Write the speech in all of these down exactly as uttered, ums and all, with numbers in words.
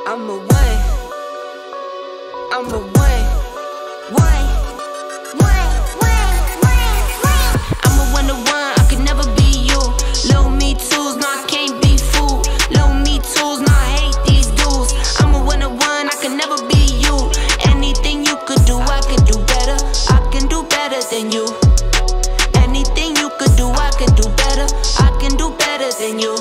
I'm a one. I'm a one. One. One. One. One. One. I'm a one to one. I could never be you. Little me tools, no I can't be fooled. Little me tools, no I hate these dudes. I'm a one to one. I could never be you. Anything you could do, I could do better. I can do better than you. Anything you could do, I can do better. I can do better than you.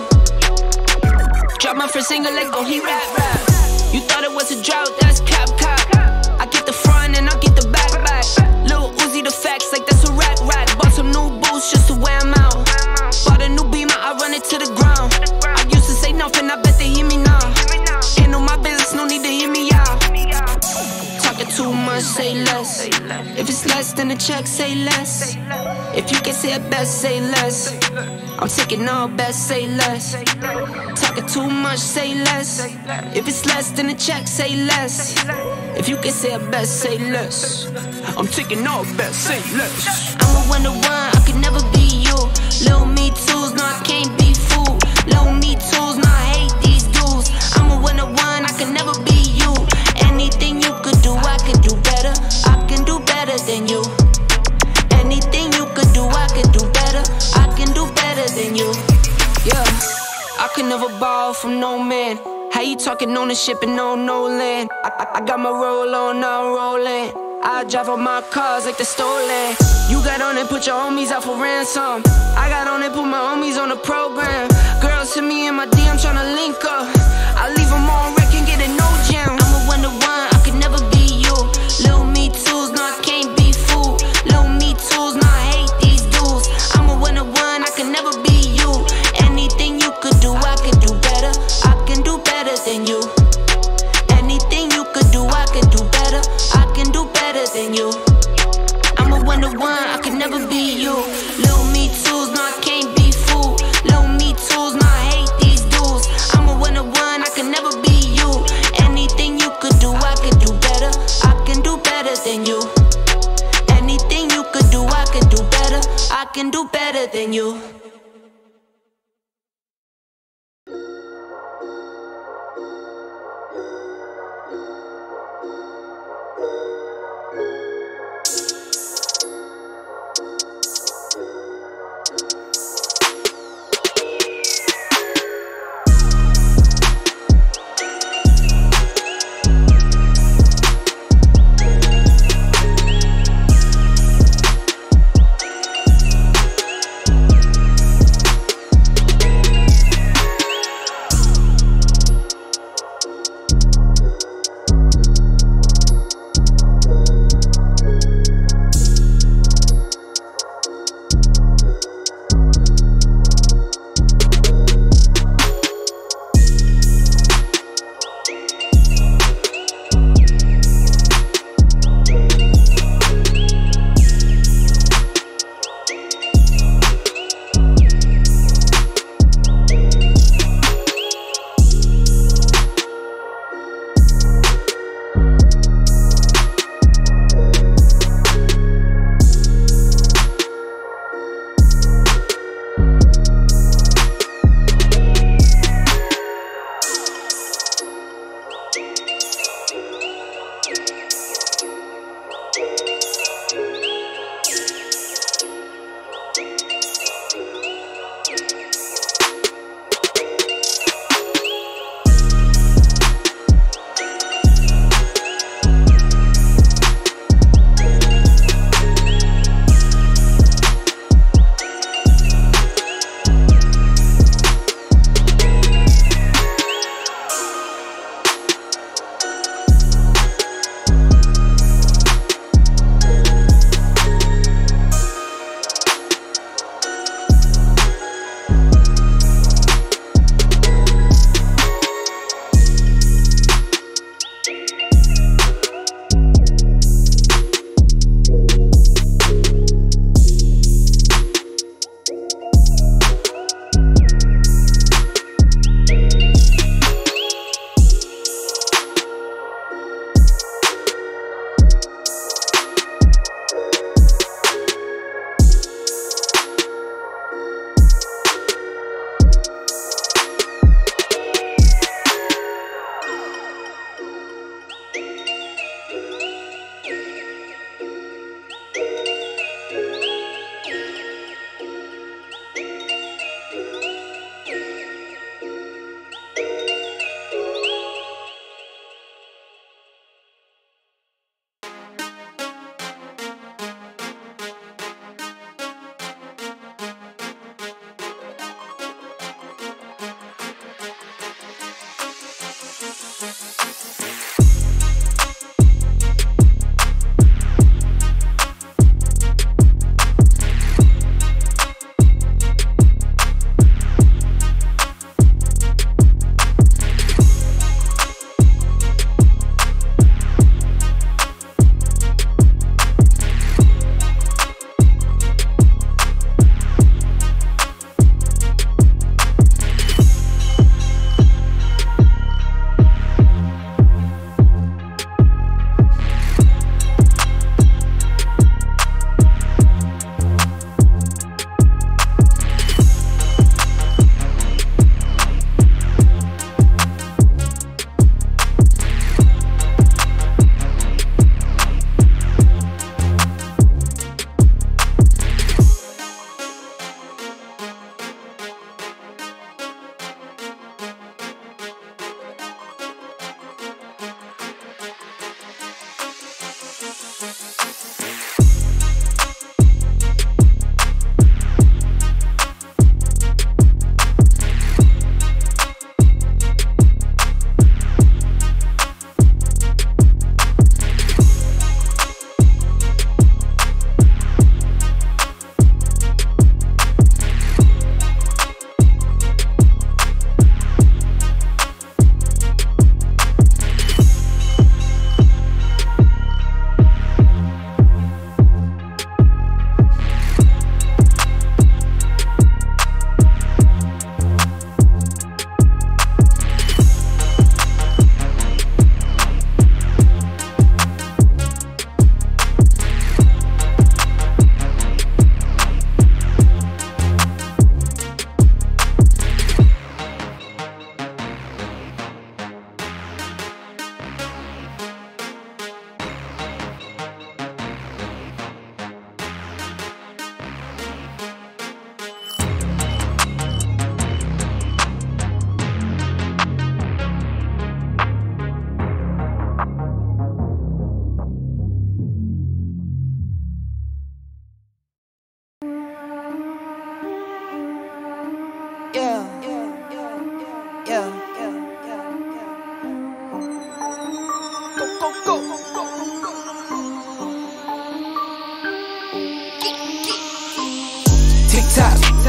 Drop my first single, let go, he rap, rap. You thought it was a drought, that's cap, cap. I get the front and I get the back, back. Lil Uzi the facts, like that's a rack, rack. Bought some new boots just to wear them out. Bought a new Beamer, I run it to the ground. I used to say nothing, I bet they hear me now. Handle my business, no need to hear me out. Talking too much, say less. If it's less than a check, say less. If you can say it best, say less. I'm taking all best, say less. Talking too much, say less. If it's less than a check, say less. If you can say it best, say less. I'm taking all best, say less. I'm a one to one, I could never be you. Little me tools, no I can't be fooled. Little me tools, no I hate these dudes. I'm a one to one, I could never be you. Anything you could do, I can do better. I can do better than you. Anything you could do, I can do better. I can do better than you. Yeah, I could never borrow from no man. How you talking ownership and no no land? I, I, I got my roll on, now I'm rolling. I drive all my cars like they're stolen. You got on and put your homies out for ransom. I got on and put my homies on the program. Girls hit me in my D M tryna link up. I leave them on wreck and get a no jam. I'm a one to one, I could never be you. Little me tools, no I can't be fooled. Little me tools, no I hate these dudes. I'm a one to one, I could never be you. Anything you could do, I can do better. I can do better than you. Anything you could do, I can do better. I can do better than you. I'm a one to one, I could never be you. Little me tools, no I can't be fooled. Little me tools, no I hate these dudes. I'm a one to one, I can never be you. Anything you could do, I can do better. I can do better than you. Anything you could do, I can do better. I can do better than you.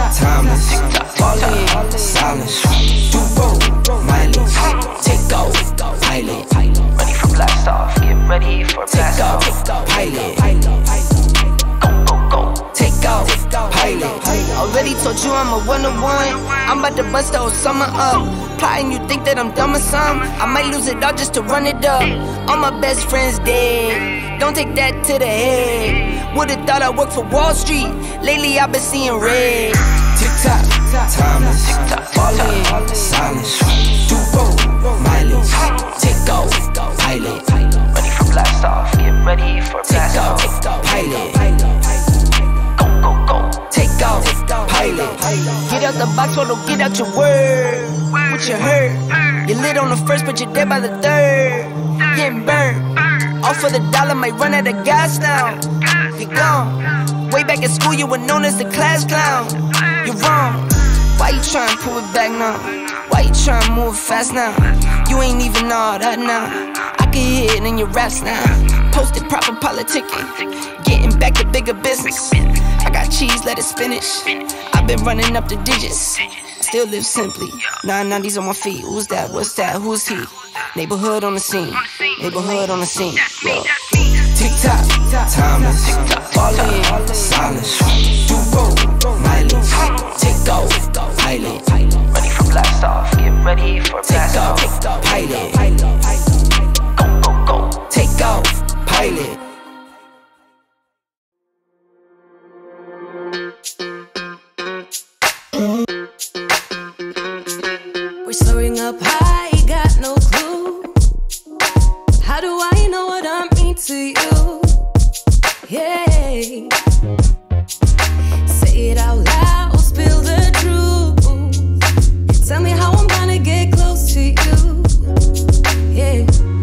timeless, all in, silence. Do roll, mileage, take off, pilot. Ready for blast off, get ready for blast off. Take off, pilot. Go, go, go. Take off, pilot. Already told you I'm a one-on-one. I'm about to bust the whole summer up. Plotting, you think that I'm dumb or something? I might lose it all just to run it up. All my best friends dead, don't take that to the head. Would've thought I worked for Wall Street. Lately I've been seeing red. Tick-tock, timeless, all in, silence. Do roll, mileage, take off, pilot. Ready for blast off, get ready for blast off. Take off, pilot. Go, go, go. Take off, pilot. Get out the box, Rolo, get out your word. What you heard? You lit on the first, but you're dead by the third. Getting burned. All for the dollar, might run out of gas now. You're gone. Way back in school, you were known as the class clown. You're wrong. Why you trying to pull it back now? Why you trying to move fast now? You ain't even all that now. I can hear it in your raps now. Posted proper politicking, getting back to bigger business. I got cheese, lettuce, spinach. I've been running up the digits. Still live simply. nine nineties on my feet. Who's that? What's that? Who's he? Neighborhood on the scene. Neighborhood on the scene. Yeah. Tick-tock, timeless, all in, silence. Do roll, mileage, take off, pilot. Ready for blast off, get ready for blast Take off. off, pilot. Go, go, go. Take off, pilot. We're soaring up high, got no clue. How do I know what I mean to you? Yeah. Say it out loud, spill the truth. Tell me how I'm gonna get close to you. Yeah.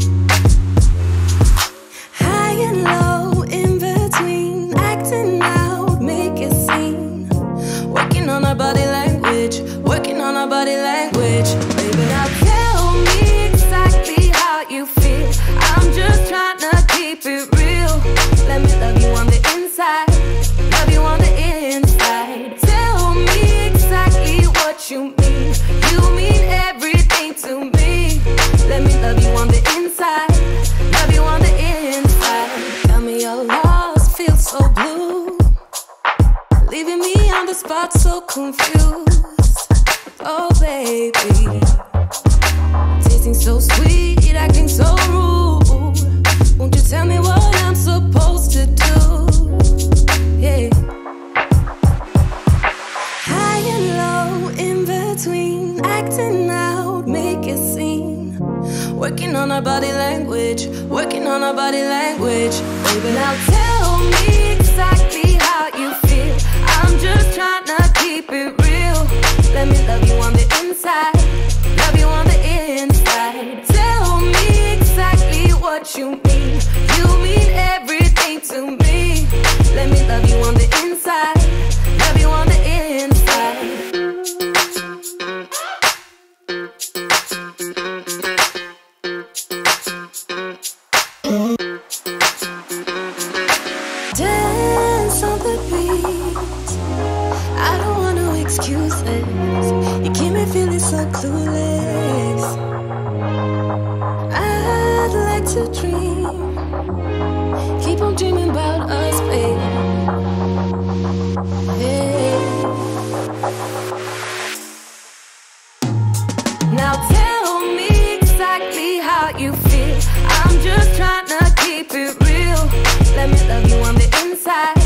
High and low, in between, acting out, make a scene. Working on our body language, working on our body language. Baby, now tell me exactly how you feel. I'm just trying to keep it real. Let me love you on the inside, love you on the inside. Tell me exactly what you mean. You mean everything to me. Let me love you on the inside, love you on the inside. Tell me you're lost, feel so blue, leaving me on the spot so confused. Oh baby, tasting so sweet, acting so rude. Won't you tell me what I'm supposed to do? Yeah. High and low, in between, acting out, make a scene. Working on our body language, working on our body language. Baby, now tell me exactly how you feel. I'm just trying to keep it real. Let me love you on the inside, love you on the inside. Tell me exactly what you mean. You mean everything to me. Let me love you on the inside, love you on the inside. Dance on the beat. I don't want no excuses. You keep me feeling so clueless. I'd like to dream, keep on dreaming about us, baby. Yeah. Now tell me exactly how you feel. I'm just trying to keep it real. Let me love you on the inside,